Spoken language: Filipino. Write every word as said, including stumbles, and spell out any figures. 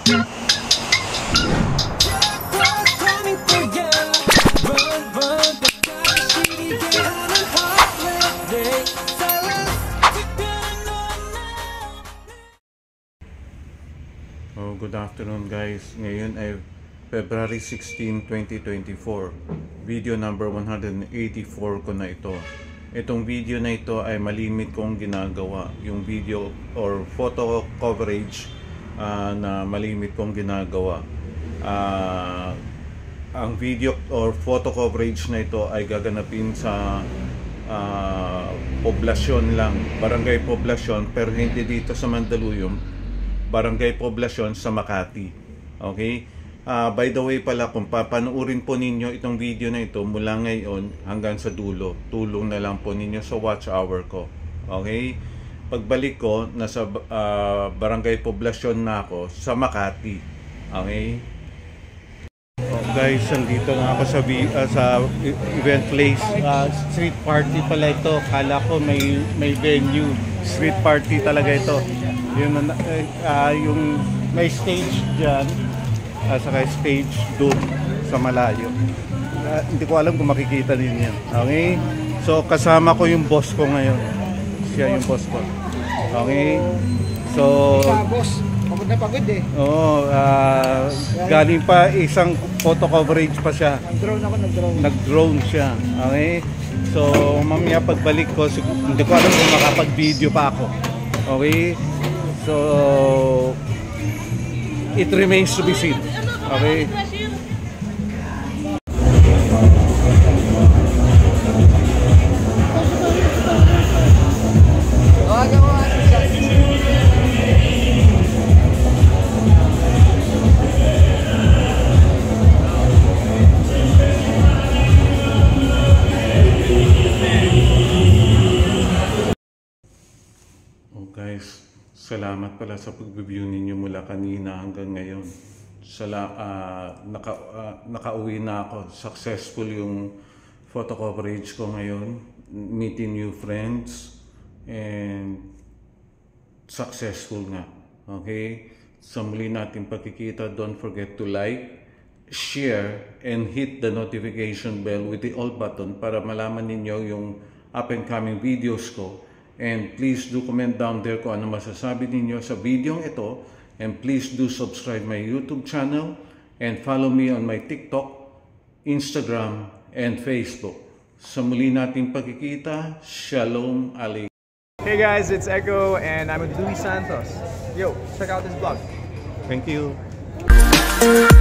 Oh, good afternoon guys. Ngayon ay February sixteen, twenty twenty-four. Video number one eighty-four ko na ito. Itong video na ito ay malimit kong ginagawa. Yung video or photo coverage uh, na malimit kong ginagawa. Uh, ang video or photo coverage na ito ay gaganapin sa uh, poblasyon lang. Barangay poblasyon, pero hindi dito sa Mandaluyong. Barangay Poblasyon sa Makati. Okay? Uh, by the way pala, kung papanoorin po ninyo itong video na ito mula ngayon hanggang sa dulo, tulong na lang po ninyo sa watch hour ko. Okay? Pagbalik ko, nasa uh, Barangay Poblasyon na ako sa Makati. Okay? Oh, guys, nandito na ako sa, uh, sa event place. Uh, street party pala ito. Kala ko may, may venue. Street party talaga ito. Yung, uh, yung may stage dyan, uh, saka stage doon sa malayo. Uh, hindi ko alam kung makikita din yan. Okay? So kasama ko yung boss ko ngayon. Siya yung boss ko. Okay? So boss, pagod na pagod eh. Oo, uh, galing pa isang photo coverage pa siya. Nag-drone ako, nag-drone. Nag-drone siya. Okay? So mamaya pagbalik ko, hindi ko alam kung makapag-video pa ako. Okay? So, it remains to be seen. Okay? Oh guys, salamat pala sa pag-review ninyo mula kanina hanggang ngayon. Sala, uh, naka, uh, nakauwi na ako. Successful yung photo coverage ko ngayon. Meeting new friends. And successful nga. Okay? Sa muli natin pagkikita, don't forget to like, share, and hit the notification bell with the all button para malaman ninyo yung up and coming videos ko. And please do comment down there kung ano masasabi ninyo sa video ito. And please do subscribe my YouTube channel and follow me on my TikTok, Instagram, and Facebook. Sa muli nating pagkikita, Shalom Alaikum. Hey guys, it's Echo and I'm with Luis Santos. Yo, check out this vlog. Thank you.